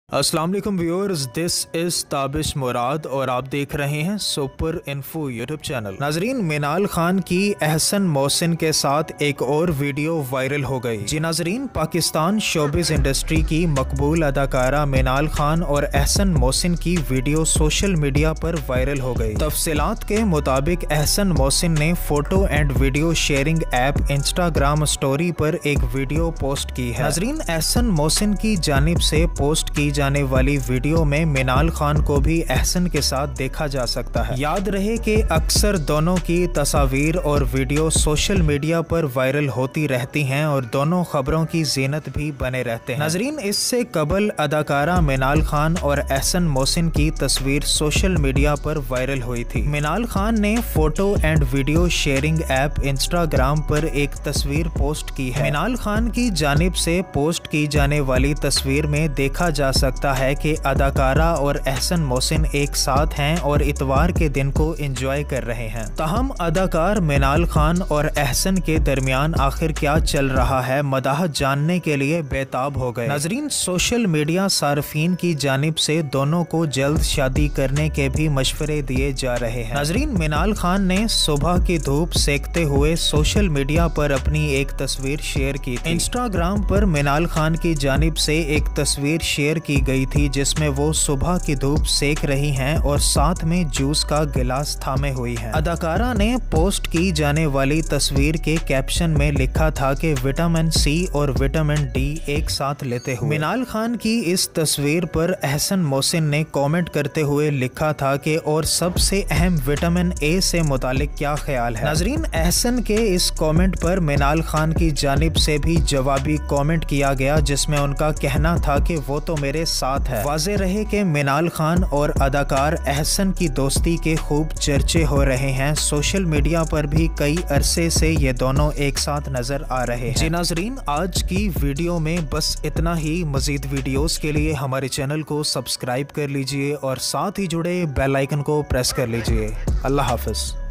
अस्सलाम वालेकुम viewers, this is Tabish Murad और आप देख रहे हैं सुपर इन्फो यूट्यूब चैनल। नाजरीन, मिनाल खान की एहसन मोहसिन के साथ एक और वीडियो वायरल हो गई। जी नाजरीन, पाकिस्तान शोबिस इंडस्ट्री की मकबूल अदाकारा मिनाल खान और एहसन मोहसिन की वीडियो सोशल मीडिया पर वायरल हो गई। तफसीलात के मुताबिक एहसन मोहसिन ने photo and video sharing app Instagram story पर एक वीडियो पोस्ट की है। नाजरीन, एहसन मोहसिन की जानिब से पोस्ट की जाने वाली वीडियो में मिनाल खान को भी एहसन के साथ देखा जा सकता है। याद रहे कि अक्सर दोनों की तस्वीर और वीडियो सोशल मीडिया पर वायरल होती रहती हैं और दोनों खबरों की जीनत भी बने रहते हैं। नाजरीन, इससे कबल अदाकारा मिनाल खान और एहसन मोहसिन की तस्वीर सोशल मीडिया पर वायरल हुई थी। मिनाल खान ने photo and video sharing app Instagram पर एक तस्वीर पोस्ट की है। मिनाल खान की जानिब से पोस्ट की जाने वाली तस्वीर में देखा जा सकता है कि अदाकारा और एहसन मोहसिन एक साथ हैं और इतवार के दिन को एंजॉय कर रहे हैं। ताहम अदाकार मिनाल खान और एहसन के दरमियान आखिर क्या चल रहा है, मदाह जानने के लिए बेताब हो गए। नाजरीन, सोशल मीडिया सार्फिन की जानिब से दोनों को जल्द शादी करने के भी मशवरे दिए जा रहे हैं। नाजरीन, मिनाल खान ने सुबह की धूप सेकते हुए सोशल मीडिया पर अपनी एक तस्वीर शेयर की थी। इंस्टाग्राम पर मिनाल खान की जानिब से एक तस्वीर शेयर की गई थी जिसमें वो सुबह की धूप सेक रही हैं और साथ में जूस का गिलास थामे हुई हैं। अदाकारा ने पोस्ट की जाने वाली तस्वीर के कैप्शन में लिखा था कि विटामिन सी और विटामिन डी एक साथ लेते हुए। मिनाल खान की इस तस्वीर पर एहसन मोहसिन ने कमेंट करते हुए लिखा था कि और सबसे अहम विटामिन ए से मुतालिक क्या ख्याल है। नाजरीन, एहसन के इस कमेंट पर मिनाल खान की जानिब से भी जवाबी कमेंट किया गया जिसमें उनका कहना था कि वो तो मेरे साथ है। वाज़े रहे कि मिनाल खान और अदाकार एहसन की दोस्ती के खूब चर्चे हो रहे हैं। सोशल मीडिया पर भी कई अरसे से ये दोनों एक साथ नजर आ रहे हैं। जी नाजरीन, आज की वीडियो में बस इतना ही। मजीद वीडियोस के लिए हमारे चैनल को सब्सक्राइब कर लीजिए और साथ ही जुड़े बेल आइकन को प्रेस कर लीजिए। अल्लाह हाफिज।